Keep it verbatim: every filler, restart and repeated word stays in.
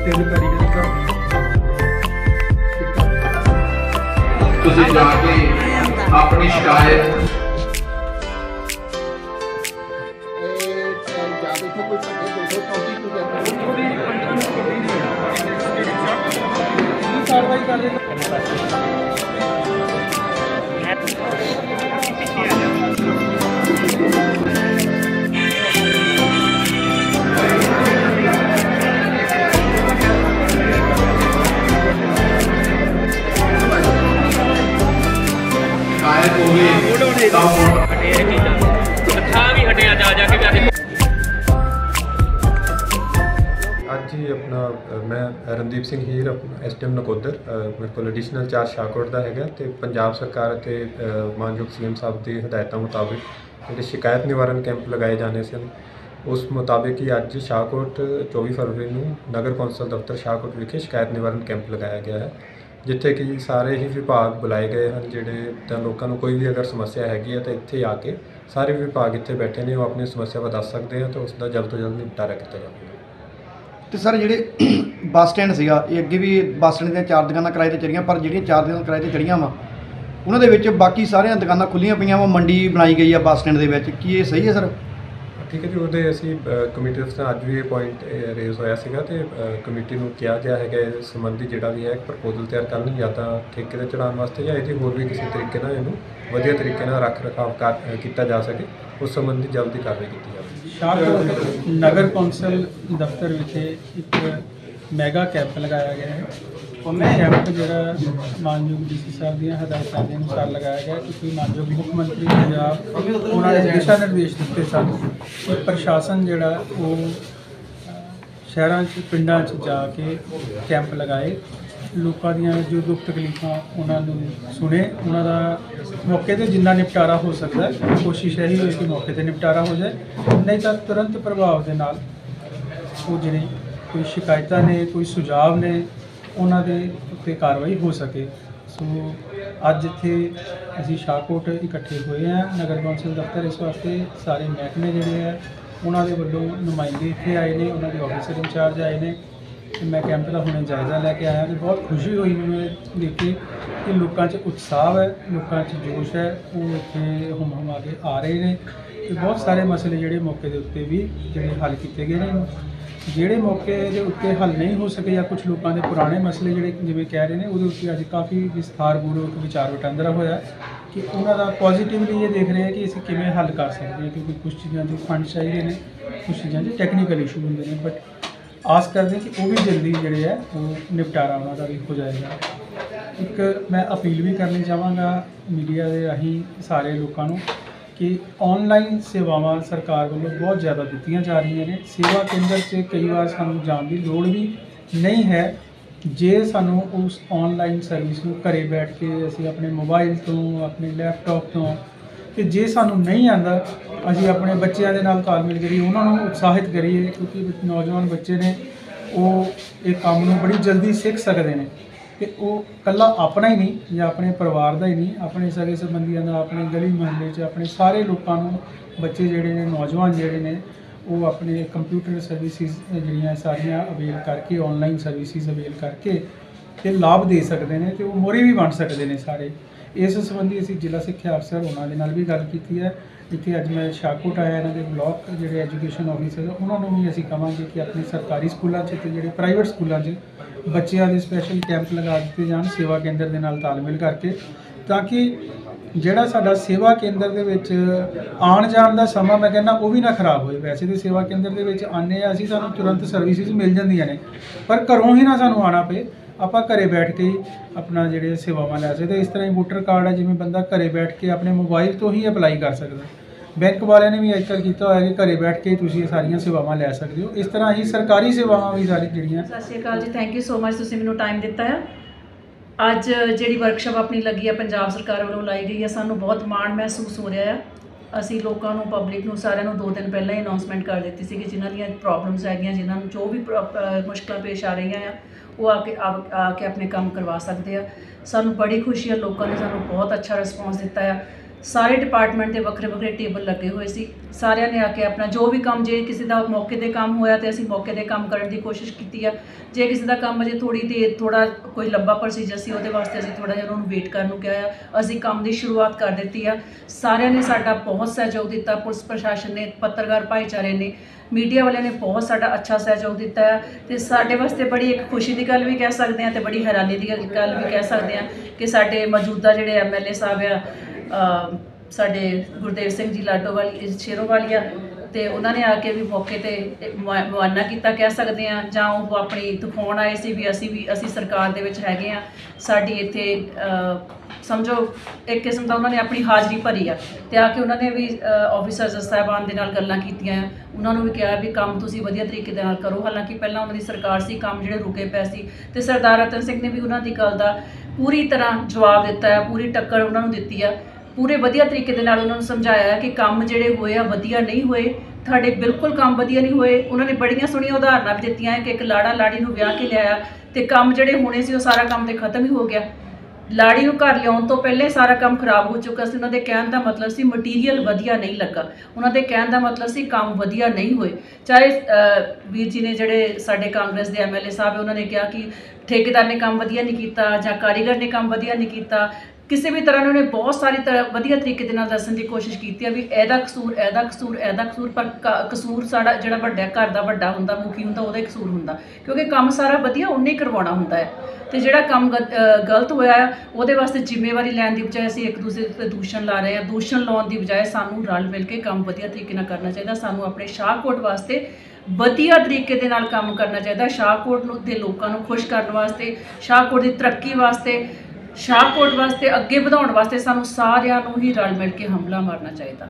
ਤਿੰਨ ਕਾਰੀਗਰ ਦਾ ਤੁਸੀਂ ਜਾ ਕੇ ਆਪਣੀ ਸ਼ਿਕਾਇਤ कार्रवाई कर रहे ਸ਼ਿਕਾਇਤ ਹੋ ਗਈ ਤਾਂ अच्छा भी हटे जा जाके भी ਅੱਜ ਹੀ ਆਪਣਾ ਅ, ਮੈਂ ਰਣਦੀਪ ਸਿੰਘ ਹੀਰ ਆਪਣਾ ਐਸ ਟੀ ਐਮ ਨਕੋਦਰ ਅ, ਮੇਰੇ ਕੋਲ ਐਡੀਸ਼ਨਲ ਚਾਰਜ ਸ਼ਾਹਕੋਟ ਦਾ ਹੈਗਾ ਤੇ ਪੰਜਾਬ ਸਰਕਾਰ ਅਤੇ ਅ, ਮਾਨਯੋਗ ਸੀ ਐਮ ਸਾਹਿਬ ਦੀ ਹਦਾਇਤਾਂ ਮੁਤਾਬਿਕ ਜਿਹੜੇ ਸ਼ਿਕਾਇਤ ਨਿਵਾਰਨ ਕੈਂਪ ਲਗਾਏ ਜਾਣੇ ਸਨ ਉਸ ਮੁਤਾਬਿਕ ਹੀ ਅੱਜ ਸ਼ਾਹਕੋਟ ਚੌਵੀ ਫਰਵਰੀ ਨੂੰ ਨਗਰ ਕੌਂਸਲ ਦਫ਼ਤਰ ਸ਼ਾਹਕੋਟ ਵਿਖੇ ਸ਼ਿਕਾਇਤ ਨਿਵਾਰਨ ਕੈਂਪ ਲਗਾਇਆ ਗਿਆ ਹੈ ਜਿੱਥੇ ਕਿ ਸਾਰੇ ਹੀ ਵਿਭਾਗ ਬੁਲਾਏ ਗਏ ਹਨ ਜਿਹੜੇ ਤਾਂ ਲੋਕਾਂ ਨੂੰ ਕੋਈ ਵੀ ਅਗਰ ਸਮੱਸਿਆ ਹੈਗੀ ਹੈ ਤਾਂ ਇੱਥੇ ਆ ਕੇ ਸਾਰੇ ਵਿਭਾਗ ਇੱਥੇ ਬੈਠੇ ਨੇ ਉਹ ਆਪਣੀ ਸਮੱਸਿਆ ਦੱਸ ਸਕਦੇ ਆ ਤਾਂ ਉਸ ਦਾ ਜਲਦ ਤੋਂ ਜਲਦ ਨਿਪਟਾਰਾ ਕੀਤਾ ਜਾਵੇਗਾ। ਤੇ ਸਰ ਜਿਹੜੇ ਬੱਸ ਸਟੈਂਡ ਸੀਗਾ ਇਹ ਅੱਗੇ ਵੀ ਬੱਸ ਸਟੈਂਡ ਦੀਆਂ ਚਾਰ ਦੁਕਾਨਾਂ ਕਿਰਾਏ ਤੇ ਚੜੀਆਂ ਪਰ ਜਿਹੜੀਆਂ ਚਾਰ ਦੁਕਾਨਾਂ ਕਿਰਾਏ ਤੇ ਚੜੀਆਂ ਵਾ ਉਹਨਾਂ ਦੇ ਵਿੱਚ ਬਾਕੀ ਸਾਰੀਆਂ ਦੁਕਾਨਾਂ ਖੁੱਲੀਆਂ ਪਈਆਂ ਵਾ ਮੰਡੀ ਬਣਾਈ ਗਈ ਆ ਬੱਸ ਸਟੈਂਡ ਦੇ ਵਿੱਚ ਕੀ ਇਹ ਸਹੀ ਹੈ ਸਰ? ਠੀਕ ਹੈ ਜੀ ਉਹਦੇ ਅਸੀਂ ਕਮੇਟੀ ਦੇ ਅੱਜ ਵੀ ਇਹ ਪੁਆਇੰਟ ਰੇਜ਼ ਹੋਇਆ ਸੀਗਾ ਤੇ ਕਮੇਟੀ ਨੂੰ ਕਿਹਾ ਗਿਆ ਹੈਗਾ ਇਸ ਸੰਬੰਧੀ ਜਿਹੜਾ ਵੀ ਹੈ ਇੱਕ ਪ੍ਰਪੋਜ਼ਲ ਤਿਆਰ ਕਰਨ ਜਾਂ ਤਾਂ ਠੇਕੇ ਤੇ ਚੜਾਉਣ ਵਾਸਤੇ ਜਾਂ ਇਹਦੀ ਹੋਰ ਵੀ ਕਿਸੇ ਤਰੀਕੇ ਨਾਲ ਇਹਨੂੰ ਵਧੀਆ ਤਰੀਕੇ ਨਾਲ ਰੱਖ ਰਖਾਵ ਕਰ ਕੀਤਾ ਜਾ ਸਕੇ ਉਸ ਸੰਬੰਧੀ ਜਲਦੀ ਕਾਰਵਾਈ ਕੀਤੀ ਜਾਵੇ। ਸ਼ਾਹਕੋਟ ਨਗਰ ਕੌਂਸਲ ਦਫ਼ਤਰ ਵਿਖੇ ਇੱਕ ਮੈਗਾ ਕੈਂਪ ਲਗਾਇਆ ਗਿਆ ਹੈ। ਉਹ ਕੈਂਪ ਜਿਹੜਾ ਮਾਨਯੋਗ ਡੀ ਸੀ ਸਾਹਿਬ ਦੀਆਂ ਹਦਾਇਤਾਂ ਦੇ ਅਨੁਸਾਰ ਲਗਾਇਆ ਗਿਆ ਕਿਉਂਕਿ ਮਾਨਯੋਗ ਮੁੱਖ ਮੰਤਰੀ ਪੰਜਾਬ ਉਹਨਾਂ ਨੇ ਦਿਸ਼ਾ ਨਿਰਦੇਸ਼ ਦਿੱਤੇ ਸਨ ਕਿ ਪ੍ਰਸ਼ਾਸਨ ਜਿਹੜਾ ਉਹ ਸ਼ਹਿਰਾਂ 'ਚ ਪਿੰਡਾਂ 'ਚ ਜਾ ਕੇ ਕੈਂਪ ਲਗਾਏ ਲੋਕਾਂ ਦੀਆਂ ਜੋ ਦੁੱਖ ਤਕਲੀਫਾਂ ਉਹਨਾਂ ਨੂੰ ਸੁਣੇ ਉਹਨਾਂ ਦਾ ਮੌਕੇ 'ਤੇ ਜਿੰਨਾ ਨਿਪਟਾਰਾ ਹੋ ਸਕਦਾ ਕੋਸ਼ਿਸ਼ ਇਹੀ ਹੋਏ ਕਿ ਮੌਕੇ 'ਤੇ ਨਿਪਟਾਰਾ ਹੋ ਜਾਏ ਨਹੀਂ ਤਾਂ ਤੁਰੰਤ ਪ੍ਰਭਾਵ ਦੇ ਨਾਲ ਉਹ ਜਿਹੜੇ ਕੋਈ ਸ਼ਿਕਾਇਤਾਂ ਨੇ ਕੋਈ ਸੁਝਾਅ ਨੇ ਉਹਨਾਂ ਦੇ ਉੱਤੇ ਕਾਰਵਾਈ ਹੋ ਸਕੇ। ਸੋ ਅੱਜ ਇੱਥੇ ਅਸੀਂ ਸ਼ਾਹਕੋਟ ਇਕੱਠੇ ਹੋਏ ਹਾਂ ਨਗਰ ਕੌਂਸਲ ਦਫ਼ਤਰ ਇਸ ਵਾਸਤੇ ਸਾਰੇ ਮਹਿਕਮੇ ਜਿਹੜੇ ਹੈ ਉਹਨਾਂ ਦੇ ਵੱਲੋਂ ਨੁਮਾਇੰਦੇ ਇੱਥੇ ਆਏ ਨੇ ਉਹਨਾਂ ਦੇ ਆਫਿਸਰ ਇੰਚਾਰਜ ਆਏ ਨੇ ਤੇ ਮੈਂ ਕੈਂਪ ਦਾ ਹੁਣੇ ਜਾਇਜ਼ਾ ਲੈ ਕੇ ਆਇਆ ਤੇ ਬਹੁਤ ਖੁਸ਼ੀ ਹੋਈ ਮੈਨੂੰ ਇਹ ਦੇਖ ਕੇ ਕਿ ਲੋਕਾਂ 'ਚ ਉਤਸ਼ਾਹ ਹੈ ਲੋਕਾਂ 'ਚ ਜੋਸ਼ ਹੈ ਉਹ ਇੱਥੇ ਹੁਮ ਹੁਮਾ ਕੇ ਆ ਰਹੇ ਨੇ ਤੇ ਬਹੁਤ ਸਾਰੇ ਮਸਲੇ ਜਿਹੜੇ ਮੌਕੇ ਦੇ ਉੱਤੇ ਵੀ ਜਿਹੜੇ ਹੱਲ ਕੀਤੇ ਗਏ ਨੇ ਜਿਹੜੇ ਮੌਕੇ ਦੇ ਉੱਤੇ ਹੱਲ ਨਹੀਂ ਹੋ ਸਕੇ ਜਾਂ ਕੁਝ ਲੋਕਾਂ ਦੇ ਪੁਰਾਣੇ ਮਸਲੇ ਜਿਹੜੇ ਜਿਵੇਂ ਕਹਿ ਰਹੇ ਨੇ ਉਹਦੇ ਉੱਤੇ ਅੱਜ ਕਾਫੀ ਵਿਸਥਾਰਪੂਰਵਕ ਵਿਚਾਰ ਵਟਾਂਦਰਾ ਹੋਇਆ ਕਿ ਉਹਨਾਂ ਦਾ ਪੋਜ਼ੀਟਿਵਲੀ ਇਹ ਦੇਖ ਰਹੇ ਹਾਂ ਕਿ ਅਸੀਂ ਕਿਵੇਂ ਹੱਲ ਕਰ ਸਕਦੇ ਹਾਂ ਕਿਉਂਕਿ ਕੁਝ ਚੀਜ਼ਾਂ ਦੇ ਫੰਡ ਚਾਹੀਦੇ ਨੇ ਕੁਝ ਚੀਜ਼ਾਂ ਦੇ ਟੈਕਨੀਕਲ ਇਸ਼ੂ ਹੁੰਦੇ ਨੇ ਬਟ ਆਸ ਕਰਦੇ ਕਿ ਉਹ ਵੀ ਜਲਦੀ ਜਿਹੜੇ ਹੈ ਉਹ ਨਿਪਟਾਰਾ ਉਹਨਾਂ ਦਾ ਵੀ ਹੋ ਜਾਏਗਾ। ਇੱਕ ਮੈਂ ਅਪੀਲ ਵੀ ਕਰਨੀ ਚਾਹਾਂਗਾ ਮੀਡੀਆ ਦੇ ਰਾਹੀਂ ਸਾਰੇ ਲੋਕਾਂ ਨੂੰ ਕਿ ਆਨਲਾਈਨ ਸੇਵਾਵਾਂ ਸਰਕਾਰ ਵੱਲੋਂ ਬਹੁਤ ਜ਼ਿਆਦਾ ਦਿੱਤੀਆਂ ਜਾ ਰਹੀਆਂ ਨੇ ਸੇਵਾ ਕੇਂਦਰ 'ਚ ਕਈ ਵਾਰ ਸਾਨੂੰ ਜਾਣ ਦੀ ਲੋੜ ਵੀ ਨਹੀਂ ਹੈ ਜੇ ਸਾਨੂੰ ਉਸ ਆਨਲਾਈਨ ਸਰਵਿਸ ਨੂੰ ਘਰੇ ਬੈਠ ਕੇ ਅਸੀਂ ਆਪਣੇ ਮੋਬਾਈਲ ਤੋਂ ਆਪਣੇ ਲੈਪਟਾਪ ਤੋਂ ਕਿ ਜੇ ਸਾਨੂੰ ਨਹੀਂ ਆਉਂਦਾ ਅਸੀਂ ਆਪਣੇ ਬੱਚਿਆਂ ਦੇ ਨਾਲ ਤਾਲਮੇਲ ਕਰੀਏ ਉਹਨਾਂ ਨੂੰ ਉਤਸ਼ਾਹਿਤ ਕਰੀਏ ਕਿਉਂਕਿ ਨੌਜਵਾਨ ਬੱਚੇ ਨੇ ਉਹ ਇਹ ਕੰਮ ਨੂੰ ਬੜੀ ਜਲਦੀ ਸਿੱਖ ਸਕਦੇ ਨੇ ਕਿ ਉਹ ਇਕੱਲਾ ਆਪਣਾ ਹੀ ਨਹੀਂ ਜਾਂ ਆਪਣੇ ਪਰਿਵਾਰ ਦਾ ਹੀ ਨਹੀਂ ਆਪਣੇ ਸਗੇ ਸੰਬੰਧੀਆਂ ਦਾ ਆਪਣੇ ਗਲੀ ਮੁਹੱਲੇ 'ਚ ਆਪਣੇ ਸਾਰੇ ਲੋਕਾਂ ਨੂੰ ਬੱਚੇ ਜਿਹੜੇ ਨੇ ਨੌਜਵਾਨ ਜਿਹੜੇ ਨੇ ਉਹ ਆਪਣੇ ਕੰਪਿਊਟਰ ਸਰਵਿਸਿਜ਼ ਜਿਹੜੀਆਂ ਸਾਰੀਆਂ ਅਵੇਲ ਕਰਕੇ ਆਨਲਾਈਨ ਸਰਵਿਸਿਜ਼ ਅਵੇਲ ਕਰਕੇ ਤੇ ਲਾਭ ਦੇ ਸਕਦੇ ਨੇ ਤੇ ਉਹ ਮੋਹਰੇ ਵੀ ਬਣ ਸਕਦੇ ਨੇ ਸਾਰੇ। ਇਸ ਸੰਬੰਧੀ ਅਸੀਂ ਜ਼ਿਲ੍ਹਾ ਸਿੱਖਿਆ ਅਫਸਰ ਉਹਨਾਂ ਦੇ ਨਾਲ ਵੀ ਗੱਲ ਕੀਤੀ ਹੈ ਇੱਥੇ ਅੱਜ ਮੈਂ ਸ਼ਾਹਕੋਟ ਆਇਆ ਇਹਨਾਂ ਦੇ ਬਲਾਕ ਜਿਹੜੇ ਐਜੂਕੇਸ਼ਨ ਆਫਿਸਰ ਉਹਨਾਂ ਨੂੰ ਵੀ ਅਸੀਂ ਕਹਾਂਗੇ ਕਿ ਆਪਣੇ ਸਰਕਾਰੀ ਸਕੂਲਾਂ 'ਚ ਤੇ ਜਿਹੜੇ ਪ੍ਰਾਈਵੇਟ ਸਕੂਲਾਂ 'ਚ ਬੱਚਿਆਂ ਦੇ ਸਪੈਸ਼ਲ ਕੈਂਪ ਲਗਾ ਦਿੱਤੇ ਜਾਣ ਸੇਵਾ ਕੇਂਦਰ ਦੇ ਨਾਲ ਤਾਲਮੇਲ ਕਰਕੇ ਤਾਂ ਕਿ ਜਿਹੜਾ ਸਾਡਾ ਸੇਵਾ ਕੇਂਦਰ ਦੇ ਵਿੱਚ ਆਉਣ ਜਾਣ ਦਾ ਸਮਾਂ ਮੈਂ ਕਹਿੰਦਾ ਉਹ ਵੀ ਨਾ ਖਰਾਬ ਹੋਏ। ਵੈਸੇ ਤਾਂ ਸੇਵਾ ਕੇਂਦਰ ਦੇ ਵਿੱਚ ਆਉਂਦੇ ਹਾਂ ਅਸੀਂ ਸਾਨੂੰ ਤੁਰੰਤ ਸਰਵਿਸਿਜ਼ ਮਿਲ ਜਾਂਦੀਆਂ ਨੇ ਪਰ ਘਰੋਂ ਹੀ ਨਾ ਸਾਨੂੰ ਆਉਣਾ ਪਏ ਆਪਾਂ ਘਰੇ ਬੈਠ ਕੇ ਆਪਣਾ ਜਿਹੜੇ ਸੇਵਾਵਾਂ ਲੈ ਸਕਦੇ ਇਸ ਤਰ੍ਹਾਂ ਹੀ ਵੋਟਰ ਕਾਰਡ ਹੈ ਜਿਵੇਂ ਬੰਦਾ ਘਰੇ ਬੈਠ ਕੇ ਆਪਣੇ ਮੋਬਾਈਲ ਤੋਂ ਹੀ ਅਪਲਾਈ ਕਰ ਸਕਦਾ ਬੈਂਕ ਵਾਲਿਆਂ ਨੇ ਵੀ ਅੱਜ ਕੱਲ੍ਹ ਕੀਤਾ ਹੋਇਆ ਕਿ ਘਰੇ ਬੈਠ ਕੇ ਤੁਸੀਂ ਇਹ ਸਾਰੀਆਂ ਸੇਵਾਵਾਂ ਲੈ ਸਕਦੇ ਹੋ ਇਸ ਤਰ੍ਹਾਂ ਹੀ ਸਰਕਾਰੀ ਸੇਵਾਵਾਂ ਵੀ ਸਾਰੀ ਜਿਹੜੀਆਂ। ਸਤਿ ਸ਼੍ਰੀ ਅਕਾਲ ਜੀ ਥੈਂਕ ਯੂ ਸੋ ਮਚ ਤੁਸੀਂ ਮੈਨੂੰ ਟਾਈਮ ਦਿੱਤਾ ਹੈ। ਅੱਜ ਜਿਹੜੀ ਵਰਕਸ਼ਾਪ ਆਪਣੀ ਲੱਗੀ ਹੈ ਪੰਜਾਬ ਸਰਕਾਰ ਵੱਲੋਂ ਲਾਈ ਗਈ ਹੈ ਸਾਨੂੰ ਬਹੁਤ ਮਾਣ ਮਹਿਸੂਸ ਹੋ ਰਿਹਾ ਹੈ। ਅਸੀਂ ਲੋਕਾਂ ਨੂੰ ਪਬਲਿਕ ਨੂੰ ਸਾਰਿਆਂ ਨੂੰ ਦੋ ਦਿਨ ਪਹਿਲਾਂ ਹੀ ਅਨਾਉਂਸਮੈਂਟ ਕਰ ਦਿੱਤੀ ਸੀ ਕਿ ਜਿਨ੍ਹਾਂ ਦੀਆਂ ਪ੍ਰੋਬਲਮਸ ਹੈਗੀਆਂ ਜਿਨ੍ਹਾਂ ਨੂੰ ਜੋ ਵੀ ਮੁਸ਼ਕਲਾਂ ਪੇਸ਼ ਆ ਰਹੀਆਂ ਆ ਉਹ ਆ ਕੇ ਆ ਕੇ ਆਪਣੇ ਕੰਮ ਕਰਵਾ ਸਕਦੇ ਆ। ਸਾਨੂੰ ਬੜੀ ਖੁਸ਼ੀ ਹੈ ਲੋਕਾਂ ਨੇ ਸਾਨੂੰ ਬਹੁਤ ਅੱਛਾ ਰਿਸਪੌਂਸ ਦਿੱਤਾ ਆ। ਸਾਰੇ ਡਿਪਾਰਟਮੈਂਟ ਦੇ ਵੱਖਰੇ ਵੱਖਰੇ ਟੇਬਲ ਲੱਗੇ ਹੋਏ ਸੀ। ਸਾਰਿਆਂ ਨੇ ਆ ਕੇ ਆਪਣਾ ਜੋ ਵੀ ਕੰਮ, ਜੇ ਕਿਸੇ ਦਾ ਮੌਕੇ 'ਤੇ ਕੰਮ ਹੋਇਆ ਤੇ ਅਸੀਂ ਮੌਕੇ 'ਤੇ ਕੰਮ ਕਰਨ ਦੀ ਕੋਸ਼ਿਸ਼ ਕੀਤੀ ਆ। ਜੇ ਕਿਸੇ ਦਾ ਕੰਮ ਅਜੇ ਥੋੜ੍ਹੀ ਦੇਰ ਥੋੜ੍ਹਾ ਕੋਈ ਲੰਬਾ ਪ੍ਰੋਸੀਜਰ ਸੀ, ਉਹਦੇ ਵਾਸਤੇ ਅਸੀਂ ਥੋੜ੍ਹਾ ਜਿਹਾ ਉਹਨੂੰ ਵੇਟ ਕਰਨ ਨੂੰ ਕਿਹਾ ਆ। ਅਸੀਂ ਕੰਮ ਦੀ ਸ਼ੁਰੂਆਤ ਕਰ ਦਿੱਤੀ ਆ। ਸਾਰਿਆਂ ਨੇ ਸਾਡਾ ਬਹੁਤ ਸਹਿਯੋਗ ਦਿੱਤਾ। ਪੁਲਿਸ ਪ੍ਰਸ਼ਾਸਨ ਨੇ, ਪੱਤਰਕਾਰ ਭਾਈਚਾਰੇ ਨੇ, ਮੀਡੀਆ ਵਾਲਿਆਂ ਨੇ ਬਹੁਤ ਸਾਡਾ ਅੱਛਾ ਸਹਿਯੋਗ ਦਿੱਤਾ ਹੈ ਤੇ ਸਾਡੇ ਵਾਸਤੇ ਬੜੀ ਇੱਕ ਖੁਸ਼ੀ ਦੀ ਗੱਲ ਵੀ ਕਹਿ ਸਕਦੇ ਹਾਂ ਤੇ ਬੜੀ ਹੈਰਾਨੀ ਦੀ ਗੱਲ ਵੀ ਕਹਿ ਸਕਦੇ ਹਾਂ ਕਿ ਸਾਡੇ ਮੌਜੂਦਾ ਜਿਹੜੇ ਐਮ ਐਲ ਏ ਸਾਹਿਬ ਆ, ਅ, ਸਾਡੇ ਗੁਰਦੇਵ ਸਿੰਘ ਜੀ ਲਾਡੋਵਾਲੀ ਸ਼ੇਰੋਵਾਲੀਆ, ਤੇ ਉਹਨਾਂ ਨੇ ਆ ਕੇ ਵੀ ਮੌਕੇ 'ਤੇ ਮੁਆਇਨਾ ਕੀਤਾ ਕਹਿ ਸਕਦੇ ਹਾਂ, ਜਾਂ ਉਹ ਆਪਣੀ ਦਿਖਾਉਣ ਆਏ ਸੀ ਵੀ ਅਸੀਂ ਵੀ ਅਸੀਂ ਸਰਕਾਰ ਦੇ ਵਿੱਚ ਹੈਗੇ ਹਾਂ। ਸਾਡੀ ਇੱਥੇ ਸਮਝੋ ਇੱਕ ਕਿਸਮ ਦਾ ਉਹਨਾਂ ਨੇ ਆਪਣੀ ਹਾਜ਼ਰੀ ਭਰੀ ਆ ਤੇ ਆ ਕੇ ਉਹਨਾਂ ਨੇ ਵੀ ਆਫਿਸਰਸ ਸਾਹਿਬਾਨ ਦੇ ਨਾਲ ਗੱਲਾਂ ਕੀਤੀਆਂ। ਉਹਨਾਂ ਨੂੰ ਵੀ ਕਿਹਾ ਵੀ ਕੰਮ ਤੁਸੀਂ ਵਧੀਆ ਤਰੀਕੇ ਦੇ ਨਾਲ ਕਰੋ। ਹਾਲਾਂਕਿ ਪਹਿਲਾਂ ਉਹਨਾਂ ਦੀ ਸਰਕਾਰ ਸੀ, ਕੰਮ ਜਿਹੜੇ ਰੁਕੇ ਪਏ ਸੀ, ਤੇ ਸਰਦਾਰ ਰਤਨ ਸਿੰਘ ਨੇ ਵੀ ਉਹਨਾਂ ਦੀ ਗੱਲ ਦਾ ਪੂਰੀ ਤਰ੍ਹਾਂ ਜਵਾਬ ਦਿੱਤਾ ਹੈ, ਪੂਰੀ ਟੱਕਰ ਉਹਨਾਂ ਨੂੰ ਦਿੱਤੀ ਆ। ਪੂਰੇ ਵਧੀਆ ਤਰੀਕੇ ਦੇ ਨਾਲ ਉਹਨਾਂ ਨੂੰ ਸਮਝਾਇਆ ਕਿ ਕੰਮ ਜਿਹੜੇ ਹੋਏ ਆ ਵਧੀਆ ਨਹੀਂ ਹੋਏ, ਤੁਹਾਡੇ ਬਿਲਕੁਲ ਕੰਮ ਵਧੀਆ ਨਹੀਂ ਹੋਏ। ਉਹਨਾਂ ਨੇ ਬੜੀਆਂ ਸੋਹਣੀਆਂ ਉਦਾਹਰਨਾਂ ਵੀ ਦਿੱਤੀਆਂ ਕਿ ਇੱਕ ਲਾੜਾ ਲਾੜੀ ਨੂੰ ਵਿਆਹ ਕੇ ਲਿਆਇਆ ਤੇ ਕੰਮ ਜਿਹੜੇ ਹੋਣੇ ਸੀ ਉਹ ਸਾਰਾ ਕੰਮ ਤੇ ਖਤਮ ਹੀ ਹੋ ਗਿਆ। ਲਾੜੀ ਨੂੰ ਘਰ ਲਿਆਉਣ ਤੋਂ ਪਹਿਲੇ ਸਾਰਾ ਕੰਮ ਖਰਾਬ ਹੋ ਚੁੱਕਾ ਸੀ। ਉਹਨਾਂ ਦੇ ਕਹਿਣ ਦਾ ਮਤਲਬ ਸੀ ਮਟੀਰੀਅਲ ਵਧੀਆ ਨਹੀਂ ਲੱਗਾ। ਉਹਨਾਂ ਦੇ ਕਹਿਣ ਦਾ ਮਤਲਬ ਸੀ ਕੰਮ ਵਧੀਆ ਨਹੀਂ ਹੋਏ। ਚਾਹੇ ਵੀਰ ਜੀ ਨੇ ਜਿਹੜੇ ਸਾਡੇ ਕਾਂਗਰਸ ਦੇ ਐਮ ਐਲ ਏ ਸਾਹਿਬ, ਉਹਨਾਂ ਨੇ ਕਿਹਾ ਕਿ ਠੇਕੇਦਾਰ ਨੇ ਕੰਮ ਵਧੀਆ ਨਹੀਂ ਕੀਤਾ ਜਾਂ ਕਾਰੀਗਰ ਨੇ ਕੰਮ ਵਧੀਆ ਨਹੀਂ ਕੀਤਾ। ਕਿਸੇ ਵੀ ਤਰ੍ਹਾਂ ਉਹਨਾਂ ਨੇ ਬਹੁਤ ਸਾਰੀ ਤਰ੍ਹਾਂ ਵਧੀਆ ਤਰੀਕੇ ਦੇ ਨਾਲ ਦੱਸਣ ਦੀ ਕੋਸ਼ਿਸ਼ ਕੀਤੀ ਆ ਵੀ ਇਹਦਾ ਕਸੂਰ, ਇਹਦਾ ਕਸੂਰ, ਇਹਦਾ ਕਸੂਰ, ਪਰ ਕਸੂਰ ਸਾਡਾ ਜਿਹੜਾ ਵੱਡਾ ਘਰ ਦਾ ਵੱਡਾ ਹੁੰਦਾ, ਮੁਖੀ ਹੁੰਦਾ, ਉਹਦਾ ਹੀ ਕਸੂਰ ਹੁੰਦਾ, ਕਿਉਂਕਿ ਕੰਮ ਸਾਰਾ ਵਧੀਆ ਉਹਨੇ ਹੀ ਕਰਵਾਉਣਾ ਹੁੰਦਾ ਹੈ। ਤੇ ਜਿਹੜਾ ਕੰਮ ਗਲਤ ਹੋਇਆ ਆ ਉਹਦੇ ਵਾਸਤੇ ਜ਼ਿੰਮੇਵਾਰੀ ਲੈਣ ਦੀ ਬਜਾਏ ਅਸੀਂ ਇੱਕ ਦੂਸਰੇ 'ਤੇ ਦੂਸ਼ਣ ਲਾ ਰਹੇ ਹਾਂ। ਦੂਸ਼ਣ ਲਾਉਣ ਦੀ ਬਜਾਏ ਸਾਨੂੰ ਰਲ ਮਿਲ ਕੇ ਕੰਮ ਵਧੀਆ ਤਰੀਕੇ ਨਾਲ ਕਰਨਾ ਚਾਹੀਦਾ। ਸਾਨੂੰ ਆਪਣੇ ਸ਼ਾਹਕੋਟ ਵਾਸਤੇ ਵਧੀਆ ਤਰੀਕੇ ਦੇ ਨਾਲ ਕੰਮ ਕਰਨਾ ਚਾਹੀਦਾ। ਸ਼ਾਹਕੋਟ ਨੂੰ ਦੇ ਲੋਕਾਂ ਨੂੰ ਖੁਸ਼ ਕਰਨ ਵਾਸਤੇ, ਸ਼ਾਹਕੋਟ ਦੀ ਤਰੱਕੀ ਵਾਸਤੇ, ਸ਼ਾਹਕੋਟ ਵਾਸਤੇ ਅੱਗੇ ਵਧਾਉਣ ਵਾਸਤੇ ਸਾਨੂੰ ਸਾਰਿਆਂ ਨੂੰ ਹੀ ਰਲ ਮਿਲ ਕੇ ਹਮਲਾ ਮਾਰਨਾ ਚਾਹੀਦਾ।